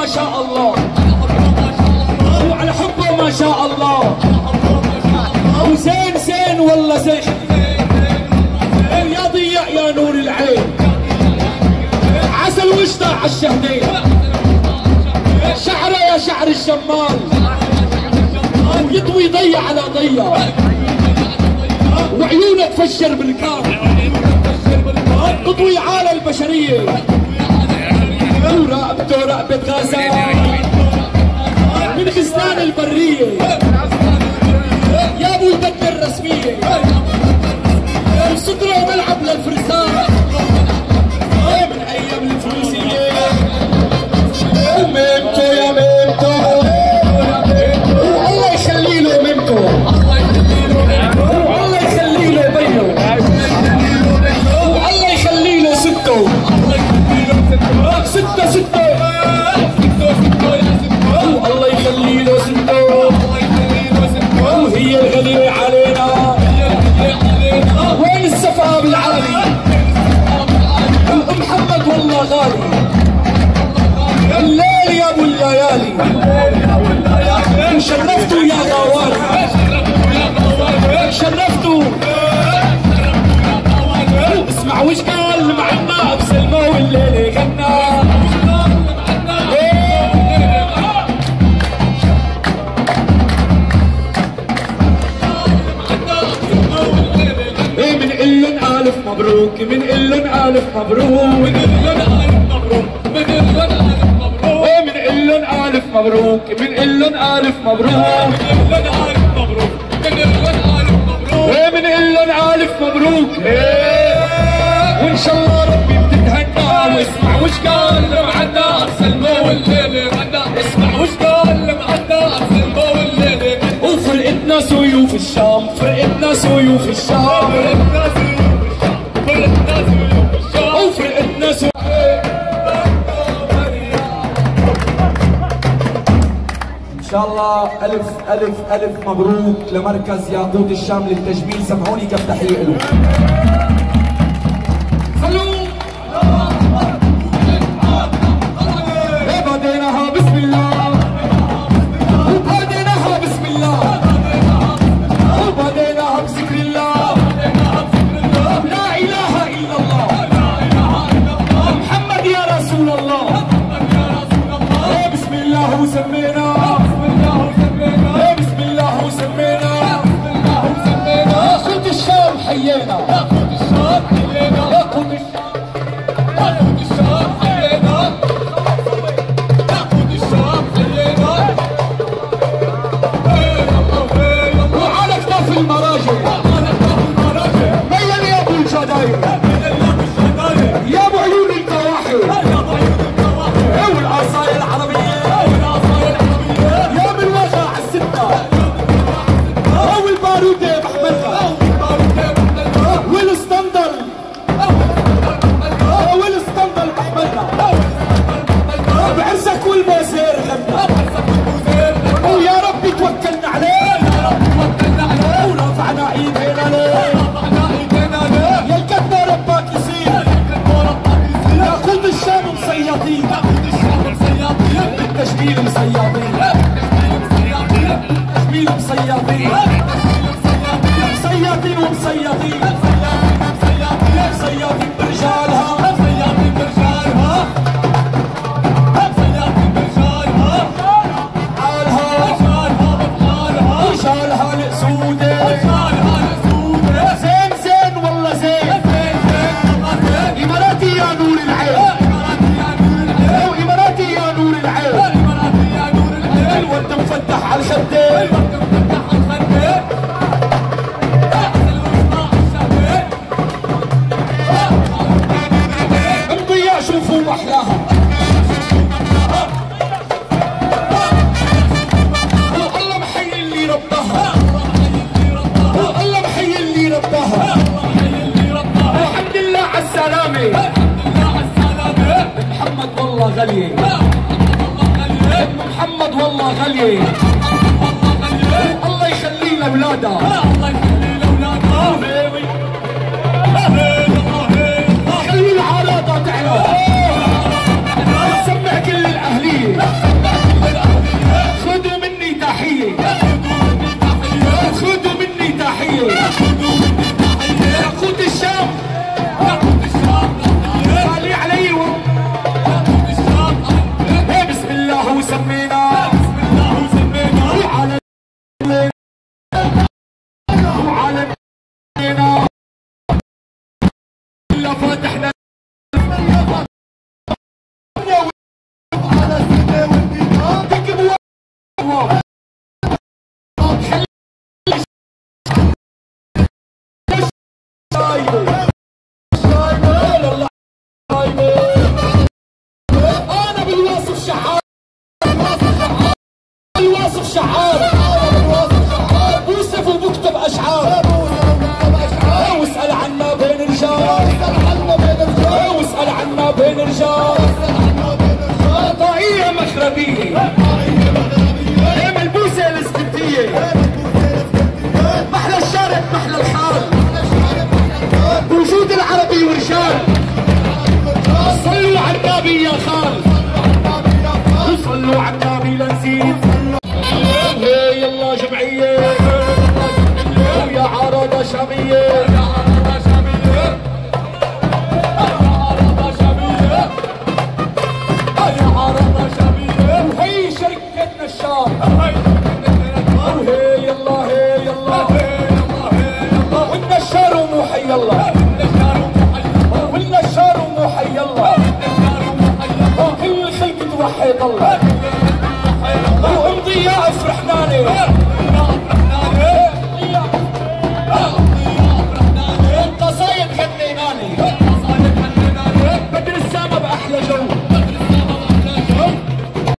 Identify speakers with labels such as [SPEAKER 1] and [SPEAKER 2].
[SPEAKER 1] شاء الله، وعلى حبه ما شاء الله، وزين زين والله زين يا ضياء يا نور العين، عسل وشطة عالشهدين، شعره يا شعر الشمال، ويطوي ضيع على ضيع، وعيونه تفجر بالكام، تطوي على البشرية، ورقبته رقبة غزال من خزنان البرية، يا ابو البدلة الرسمية، وصدره ملعب للفرسان من ايام الفلوسية، وميمته يا ميمته، والله يخلي له ميمته، والله يخلي له بينه، والله يخلي له سته، سته سته، والله يخلي له سته، وهي الغالية علينا، وين السفا بالعالي، محمد والله غالي، الليل يا ابو الليالي، شرفتوا يا غوالي، شرفتوا، اسمع وش قال معنا بسلمى والليل غنى، مبروك من إلن ألف مبروك، من إلن ألف مبروك، من إلن ألف مبروك، من إلن ألف مبروك، من إلن ألف مبروك، من إلن ألف مبروك، من إلن ألف مبروك، وإن شاء الله ربي بتتهنى، واسمع وش قال معنا سلمى والليل غنى، اسمع وش قال معنا سلمى والليل، وفرقتنا سيوف الشام، فرقتنا سيوف الشام، فرقتنا سيوف
[SPEAKER 2] ان شاء الله الف الف الف مبروك لمركز ياقوت الشام للتجميل، سمعوني كم تحيه له.
[SPEAKER 1] بديناها بسم الله، وبديناها بسم الله، وبديناها بذكر الله، لا اله الا الله، محمد يا رسول الله، بسم الله وسمينا، بسم الله وسمينا، ياقوت الشام حيينا، ياقوت الشام حيينا، ياقوت الشام حيينا، ياقوت الشام حيينا، وعلى كتاف المراجل ميل يا ابو الجداير، يا ابو عيون القواحي، والعصاية العربية، يا من وجع الستة، والبارودة بحملها، والاسطندل، والاسطندل بحملها، بعرسك والمازير غنى، ويا ربي توكلنا عليه، ورفعنا ايدينا ليه، يا الكتنا ربك يصير، ياقوت الشام مصيطين، التجميل مصيطين، التجميل مصيطين، مصيطين ومصيطين، مصيطين برجالها، مصيطين برجالها، مصيطين برجالها، حالها رجالها الاسودة، زين زين والله زين، اماراتي يا نور العين، واماراتي يا نور العين، الورد مفتح على الخدين، مضيع شوفوا احلاها، والله محيي اللي ربها، والله محيي اللي ربها، والحمد لله على السلامة، محمد والله غالية، محمد والله غالية، الله يخلي لنا اولادها، خلي العراضة تعلى، تسمع كل الاهلية. وسمينا بسم الله وسمينا وعلى وعلى إلا فاتحنا على السنة والدينار تكبوا انا بالواصف شحات بالواصف شحات بوصف وبكتب اشعار واسال عنا بين رجال واسال عنا بين رجال طاقية مخربية ملبوسة الاسكندية محلى الشارع محلى الحال بوجود العربي ورجال صلوا على النبي يا خال صلوا على النبي لنزيد يلا جمعية ويا عرضة شامية وهي شركتنا الشام وهي يلا هي يلا والنشار ومو حي الله والنشار ومو حي الله كل الخلق توحد الله وامضي يا افرحناني